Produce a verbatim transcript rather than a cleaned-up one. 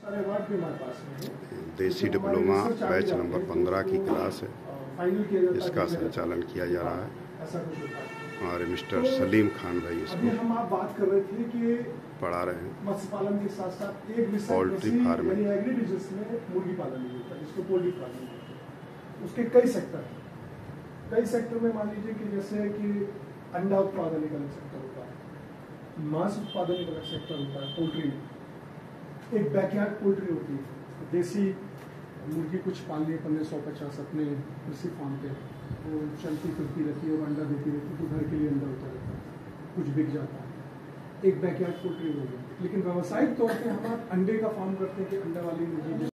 देसी diploma batch number पंद्रह की क्लास है, इसका संचालन किया जा रहा है। हमारे मिस्टर सलीम खान भाई इसको हम आप बात कर रहे थे कि पढ़ा रहे हैं। मत्स्य पालन के साथ साथ एक पोल्ट्री फार्म में एग्री बिजनेस में मुर्गी पालन भी होता है, जिसको पोल्ट्री फार्मिंग होता है। उसके कई सेक्टर हैं। कई सेक्टर में मान लीजिए कि जैसे कि अंडा उत्पादन एक अलग सेक्टर होता है, मांस उत्पादन एक अलग सेक्टर होता है, पोल्ट्री में एक बैकयार्ड पोल्ट्री होती है, देसी मुर्गी कुछ पालने अपने सौ पचास अपने कृषि फार्म पे वो चलती फिरती रहती है और अंडा देती रहती है, तो घर के लिए अंडा होता रहता है, कुछ बिक जाता है। एक बैकयार्ड पोल्ट्री हो गया। लेकिन व्यावसायिक तौर पे हम अंडे का फार्म करते हैं कि अंडा वाली मुर्गी